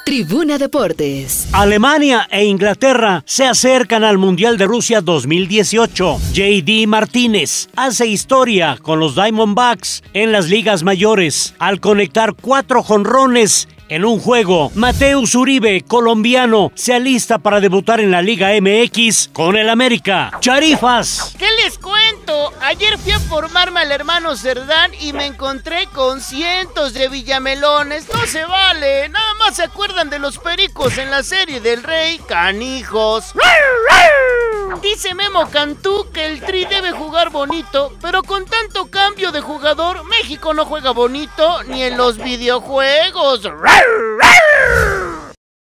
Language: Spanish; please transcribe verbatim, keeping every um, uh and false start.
Tribuna Deportes. Alemania e Inglaterra se acercan al Mundial de Rusia dos mil dieciocho. J D Martínez hace historia con los Diamondbacks en las ligas mayores al conectar cuatro jonrones en un juego. Mateus Uribe, colombiano, se alista para debutar en la Liga M X con el América. Charifas. ¿Qué les cuento? Ayer fui a formarme al hermano Cerdán y me encontré con cientos de villamelones. No se vale, nada más se acuerdan de los pericos en la serie del Rey. Canijos. Dice Memo Cantú que el Tri debe jugar bonito, pero con tanto cambio de jugador, México no juega bonito ni en los videojuegos.